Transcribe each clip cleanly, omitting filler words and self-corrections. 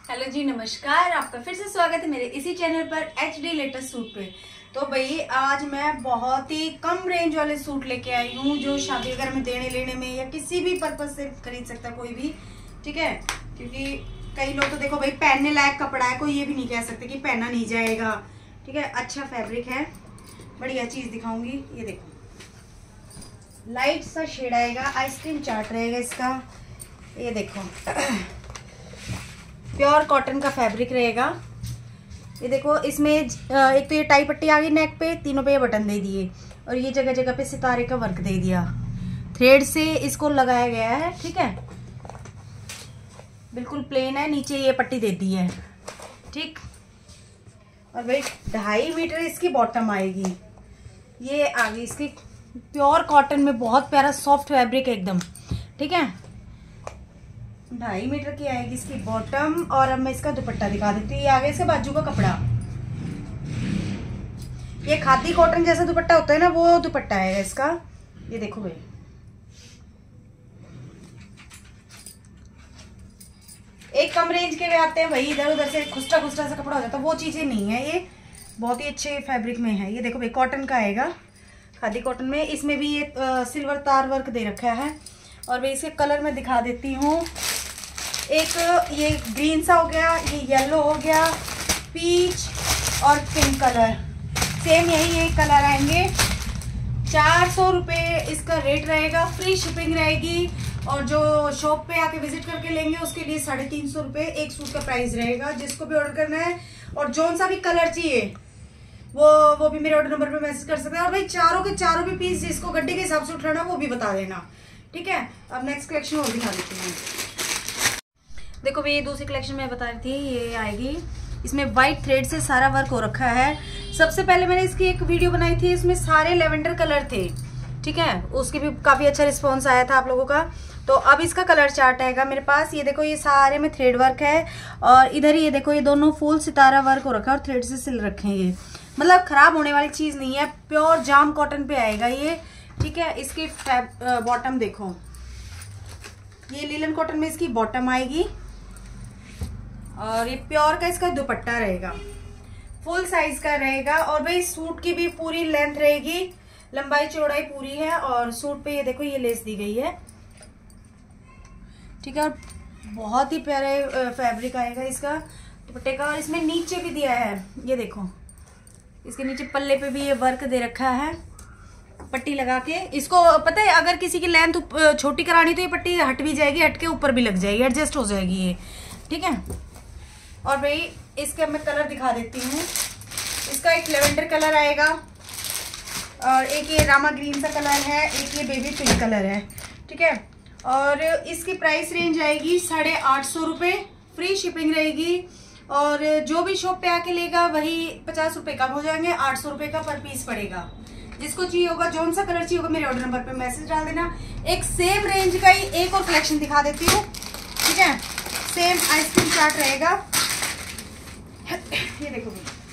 Hello जी, नमस्कार। आपका फिर से स्वागत है मेरे इसी चैनल पर HD लेटेस्ट सूट पे। तो भाई आज मैं बहुत ही कम रेंज वाले सूट लेके आई हूँ जो शादी वगैरह में देने लेने में या किसी भी पर्पज से खरीद सकता कोई भी, ठीक है। क्योंकि कई लोग तो देखो भाई पहनने लायक कपड़ा है, कोई ये भी नहीं कह सकते कि पहना नहीं जाएगा, ठीक है। अच्छा फैब्रिक है, बढ़िया चीज दिखाऊंगी। ये देखो लाइट सा शेड आएगा, आइसक्रीम चार्ट रहेगा इसका। ये देखो प्योर कॉटन का फैब्रिक रहेगा। ये देखो इसमें एक तो ये टाई पट्टी आ गई नेक पे, तीनों पे ये बटन दे दिए और ये जगह जगह पे सितारे का वर्क दे दिया, थ्रेड से इसको लगाया गया है, ठीक है। बिल्कुल प्लेन है, नीचे ये पट्टी दे दी है, ठीक। और भाई 2.5 मीटर इसकी बॉटम आएगी। ये आ गई इसकी प्योर कॉटन में, बहुत प्यारा सॉफ्ट फैब्रिक एकदम, ठीक है। 2.5 मीटर की आएगी इसकी बॉटम। और अब मैं इसका दुपट्टा दिखा देती हूँ। ये आ गया इसका बाजू का कपड़ा, ये खादी कॉटन जैसा दुपट्टा होता है ना, वो दुपट्टा है इसका। ये देखो भाई, एक कम रेंज के भी आते हैं भाई, इधर उधर से खुसटा खुसटा सा कपड़ा हो जाता है, वो चीजें नहीं है। ये बहुत ही अच्छे फैब्रिक में है। ये देखो भाई कॉटन का आएगा, खादी कॉटन में। इसमें भी ये सिल्वर तार वर्क दे रखा है। और भाई इसके कलर में दिखा देती हूँ। एक ये ग्रीन सा हो गया, ये येलो हो गया, पीच और पिंक कलर, सेम यही कलर आएंगे। 400 रुपये इसका रेट रहेगा, फ्री शिपिंग रहेगी। और जो शॉप पे आके विजिट करके लेंगे उसके लिए 350 रुपये एक सूट का प्राइस रहेगा। जिसको भी ऑर्डर करना है और जोन सा भी कलर चाहिए वो भी मेरे ऑर्डर नंबर पे मैसेज कर सकते हैं। और भाई चारों के चारों भी पीस जिसको गड्ढे के हिसाब से उठाना वो भी बता देना, ठीक है। अब नेक्स्ट कलेक्शन और दिखा देती हूँ। देखो भाई ये दूसरी कलेक्शन मैं बता रही थी, ये आएगी। इसमें वाइट थ्रेड से सारा वर्क हो रखा है। सबसे पहले मैंने इसकी एक वीडियो बनाई थी, इसमें सारे लेवेंडर कलर थे, ठीक है। उसकी भी काफी अच्छा रिस्पॉन्स आया था आप लोगों का। तो अब इसका कलर चार्ट आएगा मेरे पास। ये देखो ये सारे में थ्रेड वर्क है और इधर ये देखो ये दोनों फुल सितारा वर्क हो रखा है और थ्रेड से सिल रखे हैं। ये मतलब खराब होने वाली चीज नहीं है, प्योर जाम कॉटन पे आएगा ये, ठीक है। इसकी बॉटम देखो, ये लीलन कॉटन में इसकी बॉटम आएगी। और ये प्योर का इसका दुपट्टा रहेगा, फुल साइज का रहेगा। और भाई सूट की भी पूरी लेंथ रहेगी, लंबाई चौड़ाई पूरी है। और सूट पे ये देखो ये लेस दी गई है, ठीक है। और बहुत ही प्यारे फैब्रिक आएगा इसका दुपट्टे का। और इसमें नीचे भी दिया है, ये देखो इसके नीचे पल्ले पे भी ये वर्क दे रखा है, पट्टी लगा के। इसको पता है अगर किसी की लेंथ छोटी करानी तो ये पट्टी हट भी जाएगी, हट के ऊपर भी लग जाएगी, एडजस्ट हो जाएगी ये, ठीक है। और भाई इसके मैं कलर दिखा देती हूँ। इसका एक लेवेंडर कलर आएगा और एक ये रामा ग्रीन सा कलर है, एक ये बेबी पिंक कलर है, ठीक है। और इसकी प्राइस रेंज आएगी 850 रुपये, फ्री शिपिंग रहेगी। और जो भी शॉप पे आके लेगा वही 50 रुपये कम हो जाएंगे, 800 रुपये का पर पीस पड़ेगा। जिसको चाहिए होगा, जोन सा कलर चाहिए होगा, मेरे ऑर्डर नंबर पे मैसेज डाल देना। एक सेम रेंज का ही एक और कलेक्शन दिखा देती हूँ, ठीक है। सेम आइसक्रीम चार्ट रहेगा। ये देखो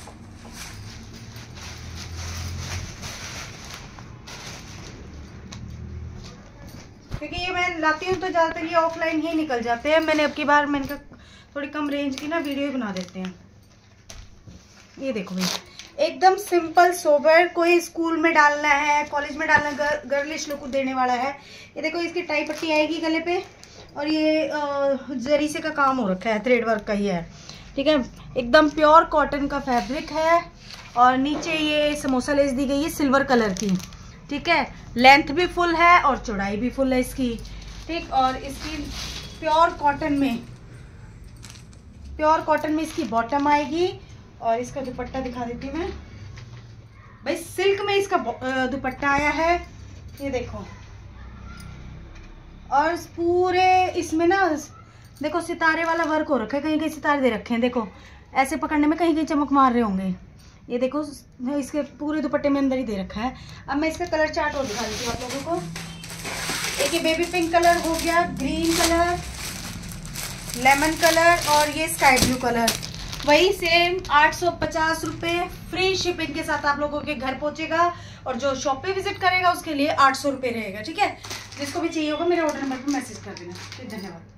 क्योंकि ये मैं लाती हूँ तो ज्यादातर ये ऑफलाइन ही निकल जाते हैं। मैंने अब की बार मैंने कहा थोड़ी कम रेंज की ना वीडियो बना देते हैं। ये देखो भाई एकदम सिंपल सोबर, कोई स्कूल में डालना है, कॉलेज में डालना, गर्लिश लुक देने वाला है। ये देखो इसकी टाई पट्टी आएगी गले पे और ये जरी से का काम हो रखा है, थ्रेड वर्क का ही है, ठीक है। एकदम प्योर कॉटन का फैब्रिक है। और नीचे ये समोसा लेस दी गई है सिल्वर कलर की, ठीक है। लेंथ भी फुल है और चौड़ाई भी फुल है इसकी, ठीक। और इसकी प्योर कॉटन में इसकी बॉटम आएगी। और इसका दुपट्टा दिखा देती हूँ मैं भाई, सिल्क में इसका दुपट्टा आया है, ये देखो। और पूरे इसमें ना देखो सितारे वाला वर्क हो रखा है, कहीं कहीं सितारे दे रखे हैं, देखो ऐसे पकड़ने में कहीं कहीं चमक मार रहे होंगे। ये देखो इसके पूरे दुपट्टे में अंदर ही दे रखा है। अब मैं इसका कलर चार्ट और दिखा देती हूँ आप लोगों को। एक ये बेबी पिंक कलर हो गया, ग्रीन कलर, लेमन कलर और ये स्काई ब्लू कलर। वही सेम 850 रुपये फ्री शिपिंग के साथ आप लोगों के घर पहुंचेगा। और जो शॉप पे विजिट करेगा उसके लिए 800 रुपये रहेगा, ठीक है। जिसको भी चाहिए होगा मेरे ऑर्डर नंबर पर मैसेज कर देना। धन्यवाद।